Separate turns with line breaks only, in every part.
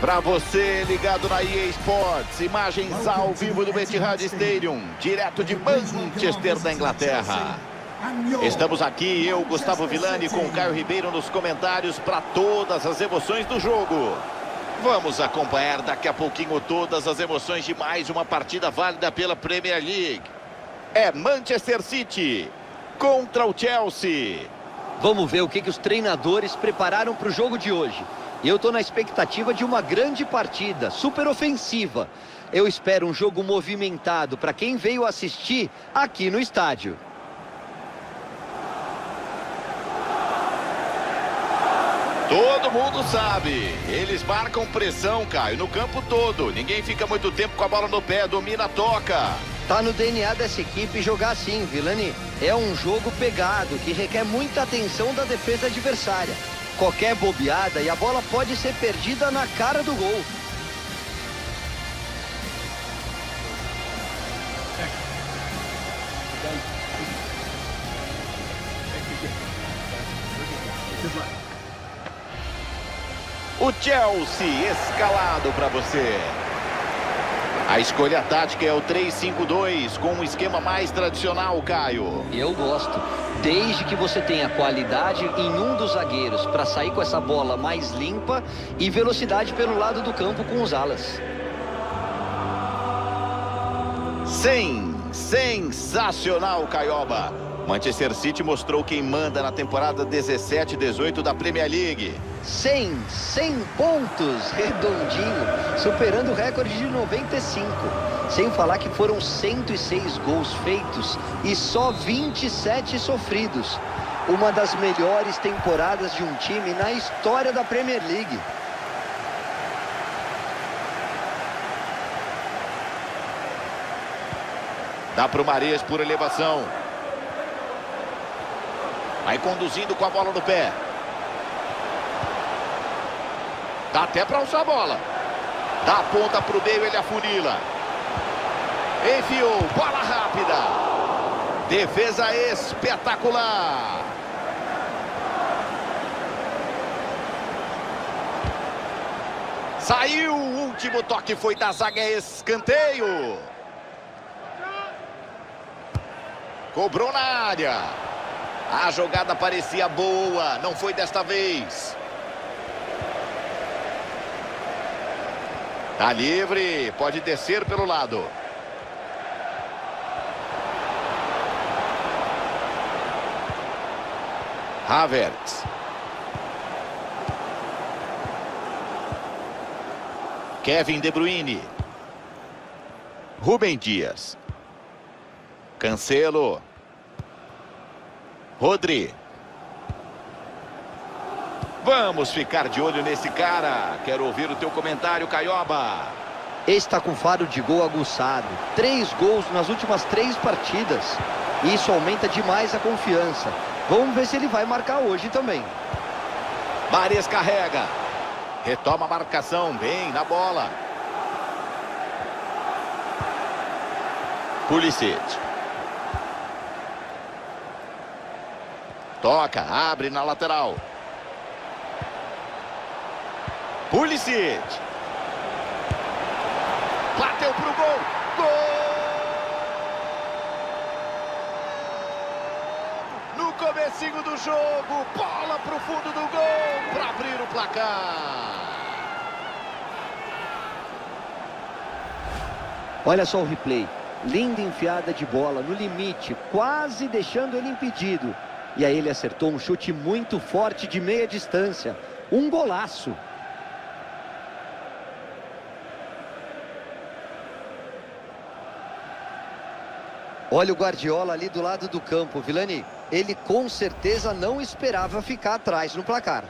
Para você ligado na EA Sports, imagens ao vivo do Etihad Stadium, direto de Manchester, da Inglaterra. Estamos aqui, eu, Gustavo Villani, com o Caio Ribeiro nos comentários para todas as emoções do jogo. Vamos acompanhar daqui a pouquinho todas as emoções de mais uma partida válida pela Premier League. É Manchester City contra o Chelsea.
Vamos ver o que os treinadores prepararam para o jogo de hoje. Eu estou na expectativa de uma grande partida, super ofensiva. Eu espero um jogo movimentado para quem veio assistir aqui no estádio.
Todo mundo sabe, eles marcam pressão, Caio, no campo todo. Ninguém fica muito tempo com a bola no pé, domina, toca.
Tá no DNA dessa equipe jogar assim, Villani. É um jogo pegado, que requer muita atenção da defesa adversária. Qualquer bobeada e a bola pode ser perdida na cara do gol.
O Chelsea escalado para você. A escolha tática é o 3-5-2, com um esquema mais tradicional, Caio.
Eu gosto. Desde que você tenha qualidade em um dos zagueiros para sair com essa bola mais limpa e velocidade pelo lado do campo com os alas.
Sensacional, Caioba. Manchester City mostrou quem manda na temporada 17-18 da Premier League.
100 pontos, redondinho, superando o recorde de 95. Sem falar que foram 106 gols feitos e só 27 sofridos. Uma das melhores temporadas de um time na história da Premier League.
Dá para o Mahrez por elevação. Vai conduzindo com a bola no pé. Dá até para alçar a bola. Dá a ponta para o meio, ele afunila. Enfiou, bola rápida. Defesa espetacular. Saiu, o último toque foi da zaga, escanteio. Cobrou na área. A jogada parecia boa, não foi desta vez. Tá livre, pode descer pelo lado. Havertz. Kevin De Bruyne. Rúben Dias. Cancelo. Rodri. Vamos ficar de olho nesse cara. Quero ouvir o teu comentário, Caioba.
Está com faro de gol aguçado. 3 gols nas últimas 3 partidas. Isso aumenta demais a confiança. Vamos ver se ele vai marcar hoje também.
Mahrez carrega. Retoma a marcação, bem na bola. Pulisic. Toca, abre na lateral. Pulisic. Bateu pro gol. Gol! No comecinho do jogo, bola pro fundo do gol para abrir o placar.
Olha só o replay. Linda enfiada de bola no limite, quase deixando ele impedido. E aí ele acertou um chute muito forte de meia distância. Um golaço. Olha o Guardiola ali do lado do campo, Villani. Ele com certeza não esperava ficar atrás no placar.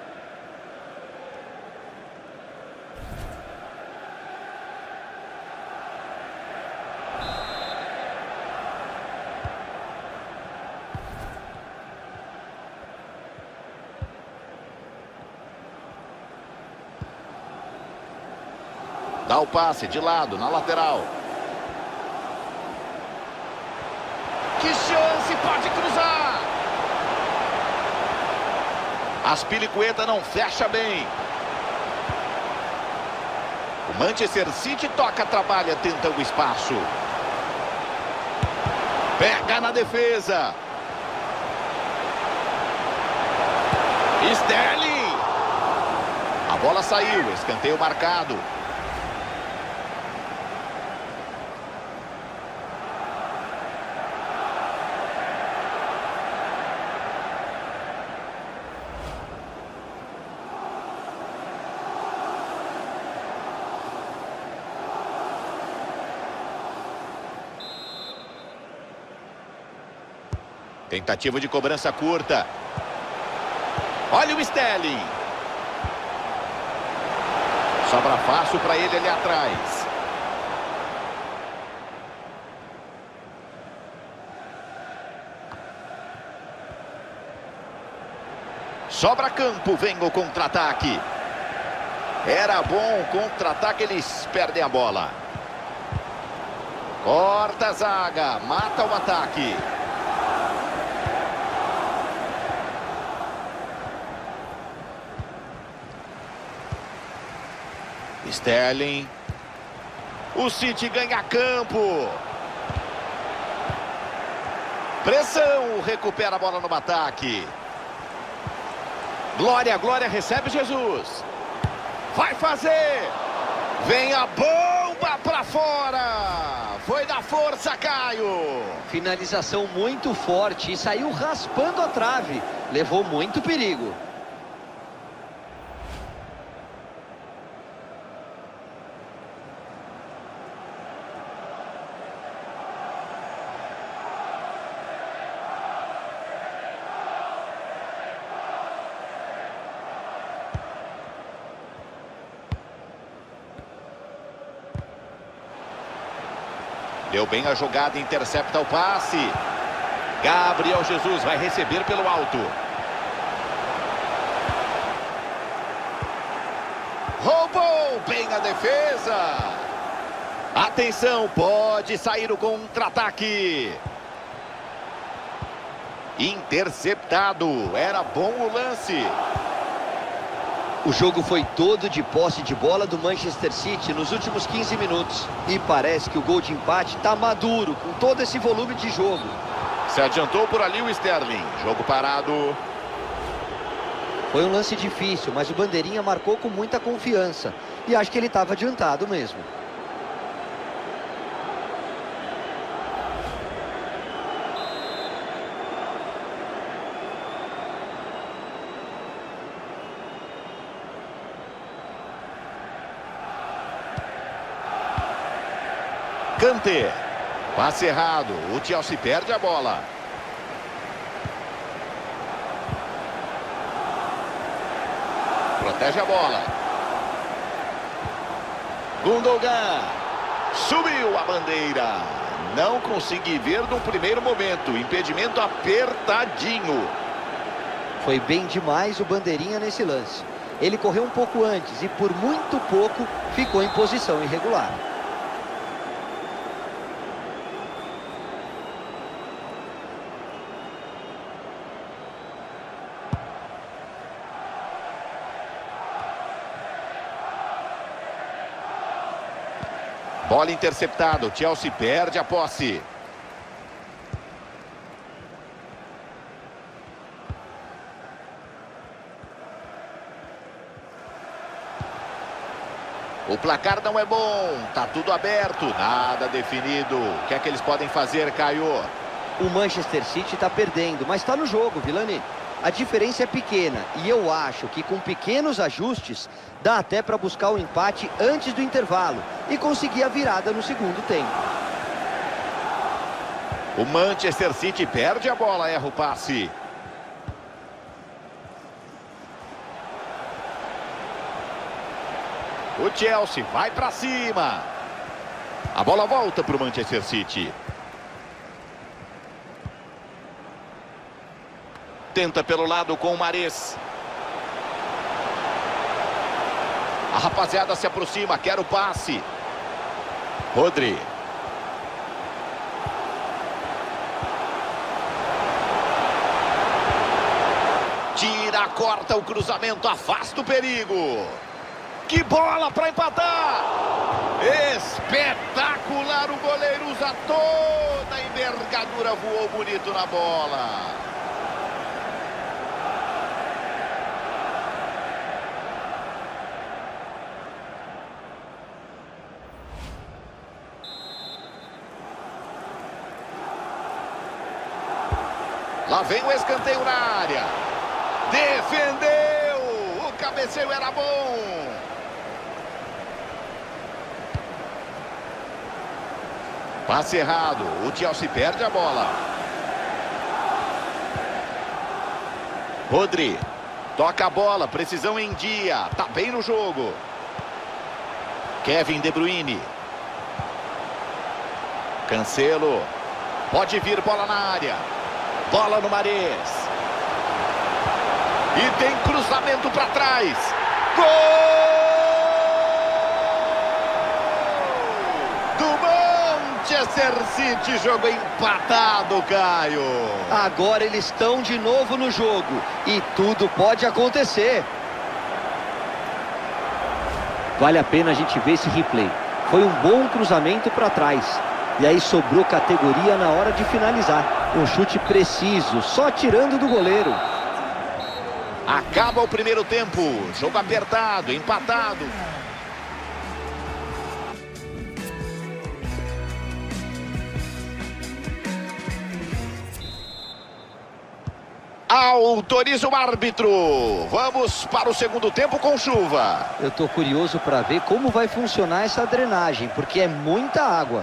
Dá o passe de lado, na lateral. Que chance, pode cruzar. Aspilicueta não fecha bem. O Manchester City toca, trabalha, tenta o espaço. Pega na defesa. Sterling. A bola saiu, escanteio marcado. Tentativa de cobrança curta. Olha o Sterling. Sobra fácil para ele ali atrás. Sobra campo, vem o contra-ataque. Era bom contra-ataque, eles perdem a bola. Corta a zaga, mata o ataque. Sterling. O City ganha campo. Pressão, recupera a bola no ataque. Glória, Glória recebe Jesus. Vai fazer. Vem a bomba pra fora. Foi da força, Caio.
Finalização muito forte e saiu raspando a trave. Levou muito perigo.
Deu bem a jogada, intercepta o passe. Gabriel Jesus vai receber pelo alto. Roubou bem a defesa. Atenção, pode sair o contra-ataque. Interceptado, era bom o lance.
O jogo foi todo de posse de bola do Manchester City nos últimos 15 minutos. E parece que o gol de empate está maduro, com todo esse volume de jogo.
Se adiantou por ali o Sterling. Jogo parado.
Foi um lance difícil, mas o Bandeirinha marcou com muita confiança. E acho que ele estava adiantado mesmo.
Kanté. Passe errado. O Chelsea perde a bola. Protege a bola. Gundogan. Subiu a bandeira. Não consegui ver no primeiro momento. Impedimento apertadinho.
Foi bem demais o Bandeirinha nesse lance. Ele correu um pouco antes e por muito pouco ficou em posição irregular.
Bola interceptada, o Chelsea perde a posse. O placar não é bom, tá tudo aberto, nada definido. O que é que eles podem fazer, Caio?
O Manchester City está perdendo, mas está no jogo, Vilani. A diferença é pequena e eu acho que com pequenos ajustes dá até para buscar o empate antes do intervalo e conseguir a virada no segundo tempo.
O Manchester City perde a bola, erra o passe. O Chelsea vai para cima. A bola volta para o Manchester City. Tenta pelo lado com o Mahrez. A rapaziada se aproxima, quer o passe. Rodri. Tira, corta o cruzamento, afasta o perigo. Que bola para empatar! Espetacular! O goleiro usa toda a envergadura, voou bonito na bola. Lá vem o escanteio na área. Defendeu! O cabeceio era bom. Passe errado. O Chelsea perde a bola. Rodri. Toca a bola. Precisão em dia. Tá bem no jogo. Kevin De Bruyne. Cancelo. Pode vir bola na área. Bola no Mahrez. E tem cruzamento para trás. Gol! Do Manchester City. Jogo empatado, Caio.
Agora eles estão de novo no jogo. E tudo pode acontecer. Vale a pena a gente ver esse replay. Foi um bom cruzamento para trás. E aí sobrou categoria na hora de finalizar. Um chute preciso, só tirando do goleiro.
Acaba o primeiro tempo. Jogo apertado, empatado. Autoriza o árbitro. Vamos para o segundo tempo com chuva.
Eu tô curioso para ver como vai funcionar essa drenagem, porque é muita água.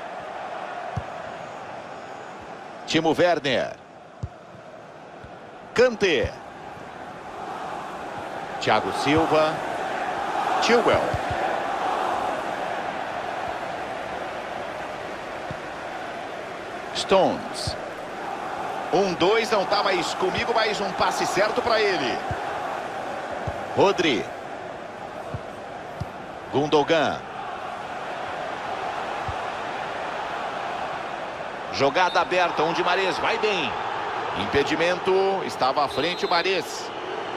Timo Werner. Kanté. Thiago Silva. Chilwell. Stones. 1-2, não tá mais comigo, mas um passe certo para ele. Rodri. Gundogan. Jogada aberta, onde Mahrez vai bem. Impedimento, estava à frente o Mahrez.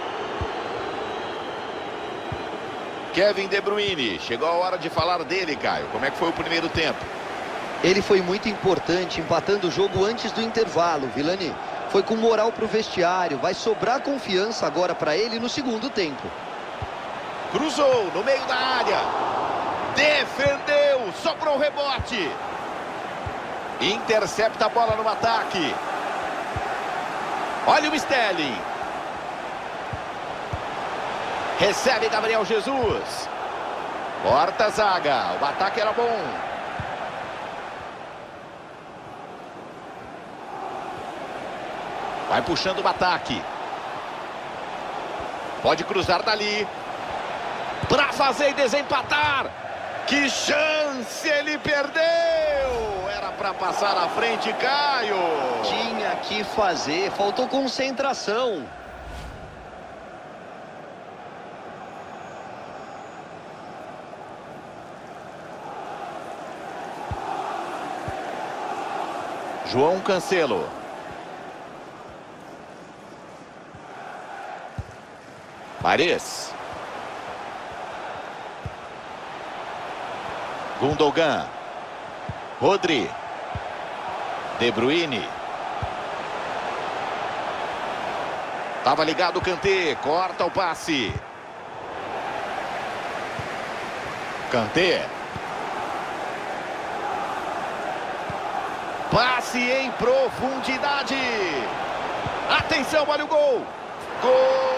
Kevin De Bruyne, chegou a hora de falar dele, Caio. Como é que foi o primeiro tempo?
Ele foi muito importante, empatando o jogo antes do intervalo, Vilani. Foi com moral para o vestiário, vai sobrar confiança agora para ele no segundo tempo.
Cruzou no meio da área. Defendeu, sobrou o rebote. Intercepta a bola no ataque. Olha o Sterling. Recebe Gabriel Jesus. Corta a zaga. O ataque era bom. Vai puxando o ataque. Pode cruzar dali. Para fazer e desempatar. Que chance ele perdeu. Era para passar à frente, Caio.
Tinha que fazer, faltou concentração.
João Cancelo. Mahrez. Gundogan. Rodri. De Bruyne. Tava ligado o Kanté. Corta o passe. Kanté. Passe em profundidade. Atenção, olha o gol. Gol.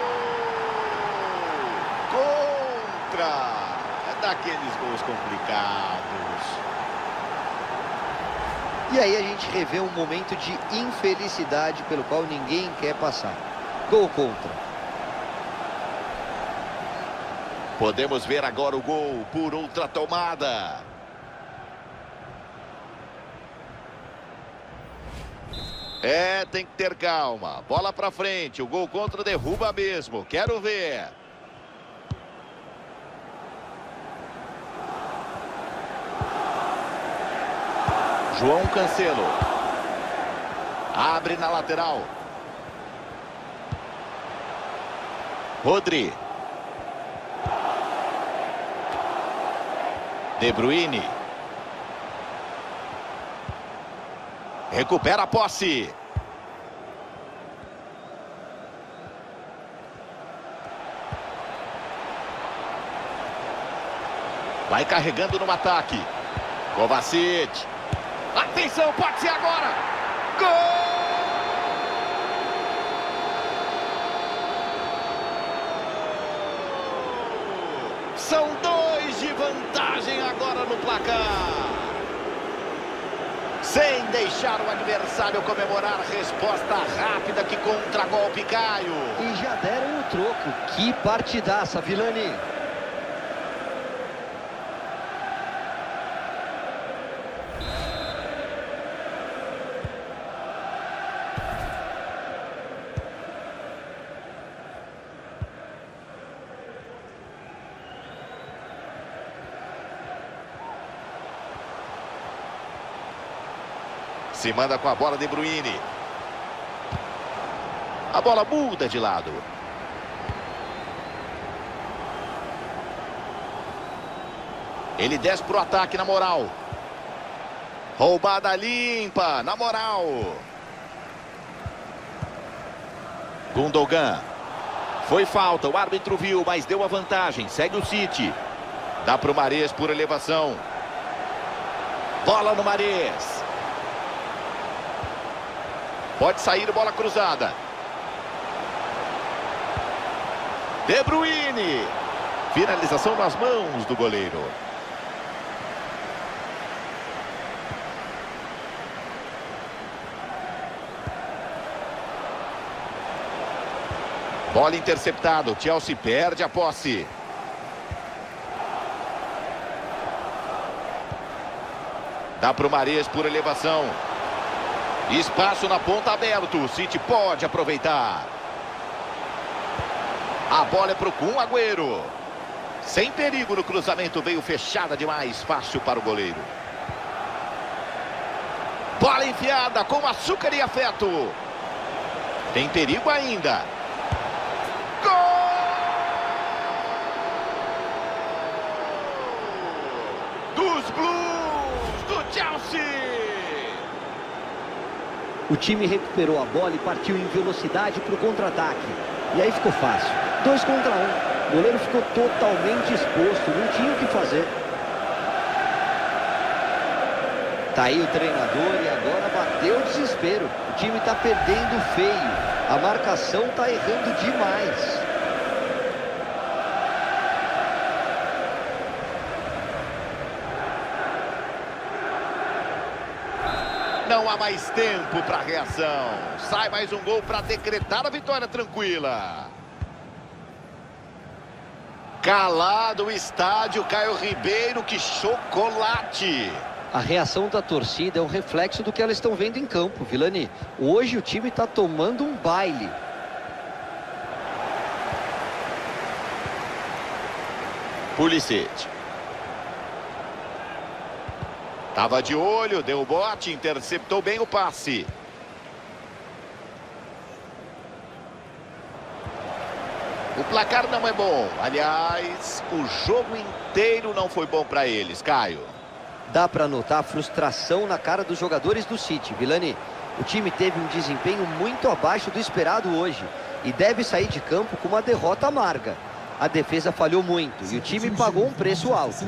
Contra. É daqueles gols complicados.
E aí a gente revê um momento de infelicidade pelo qual ninguém quer passar. Gol contra.
Podemos ver agora o gol por outra tomada. É, tem que ter calma. Bola pra frente. O gol contra derruba mesmo. Quero ver. João Cancelo. Abre na lateral. De Bruyne. Recupera a posse. Vai carregando no ataque. Kovacic. Atenção, pode ser agora. Gol! São 2 de vantagem agora no placar. Sem deixar o adversário comemorar, resposta rápida, que contra-golpe, Caio.
E já deram o troco. Que partidaça, Vilani.
Se manda com a bola, De Bruyne. A bola muda de lado. Ele desce para o ataque na moral. Roubada limpa, na moral. Gundogan. Foi falta, o árbitro viu, mas deu a vantagem. Segue o City. Dá para o Mahrez por elevação. Bola no Mahrez. Pode sair, bola cruzada. De Bruyne. Finalização nas mãos do goleiro. Bola interceptada. O Chelsea perde a posse. Dá para o Mahrez por elevação. Espaço na ponta aberto. O City pode aproveitar. A bola é para o Kun Agüero. Sem perigo no cruzamento. Veio fechada demais. Fácil para o goleiro. Bola enfiada com açúcar e afeto. Tem perigo ainda. Gol! Dos Blues do Chelsea.
O time recuperou a bola e partiu em velocidade para o contra-ataque. E aí ficou fácil. 2 contra 1. O goleiro ficou totalmente exposto. Não tinha o que fazer. Tá aí o treinador e agora bateu o desespero. O time está perdendo feio. A marcação está errando demais.
Não há mais tempo para reação. Sai mais um gol para decretar a vitória tranquila. Calado o estádio, Caio Ribeiro, que chocolate.
A reação da torcida é um reflexo do que elas estão vendo em campo, Vilani. Hoje o time está tomando um baile.
Pulisic. Tava de olho, deu o bote, interceptou bem o passe. O placar não é bom. Aliás, o jogo inteiro não foi bom para eles, Caio.
Dá para notar a frustração na cara dos jogadores do City, Vilani. O time teve um desempenho muito abaixo do esperado hoje e deve sair de campo com uma derrota amarga. A defesa falhou muito e o time pagou um preço alto.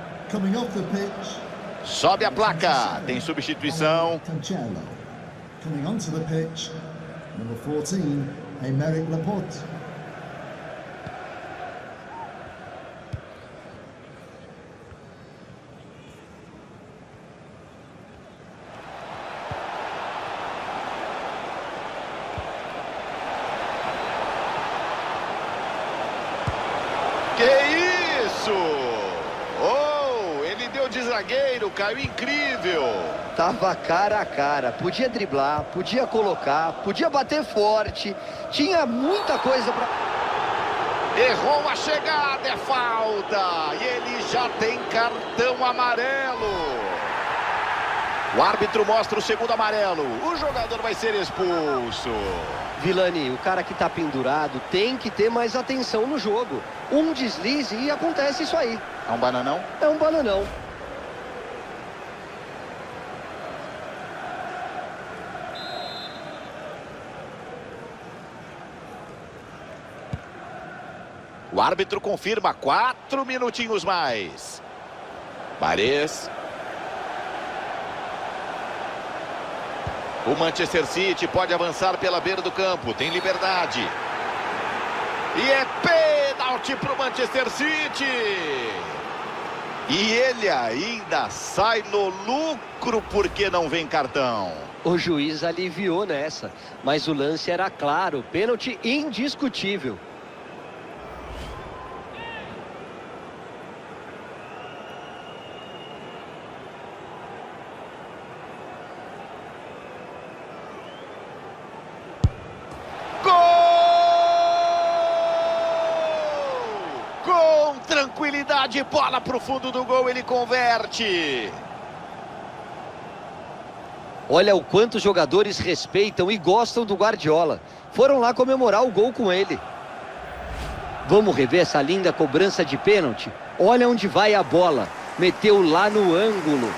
Sobe a placa, tem substituição.
Coming onto the pitch, number 14, Aymeric Laporte.
Que isso? Oh, ele deu de zagueiro, caiu incrível.
Tava cara a cara, podia driblar, podia colocar, podia bater forte, tinha muita coisa pra...
Errou a chegada, é falta. E ele já tem cartão amarelo. O árbitro mostra o segundo amarelo. O jogador vai ser expulso.
Vilani, o cara que tá pendurado tem que ter mais atenção no jogo. Um deslize e acontece isso aí.
É um bananão?
É um bananão.
O árbitro confirma 4 minutinhos mais. Mahrez. O Manchester City pode avançar pela beira do campo. Tem liberdade. E é pênalti para o Manchester City. E ele ainda sai no lucro porque não vem cartão.
O juiz aliviou nessa, mas o lance era claro, pênalti indiscutível.
Com tranquilidade, bola para o fundo do gol, ele converte.
Olha o quanto os jogadores respeitam e gostam do Guardiola. Foram lá comemorar o gol com ele. Vamos rever essa linda cobrança de pênalti? Olha onde vai a bola. Meteu lá no ângulo.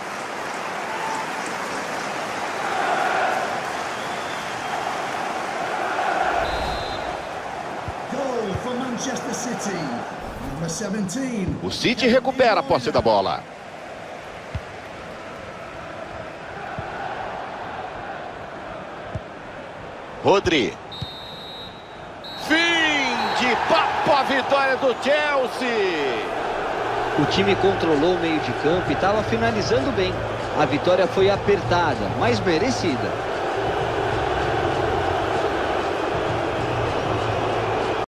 Goal for Manchester City. Number 17.
O City recupera a posse da bola. Rodri. Fim de papo, a vitória do Chelsea.
O time controlou o meio de campo e estava finalizando bem. A vitória foi apertada, mas merecida.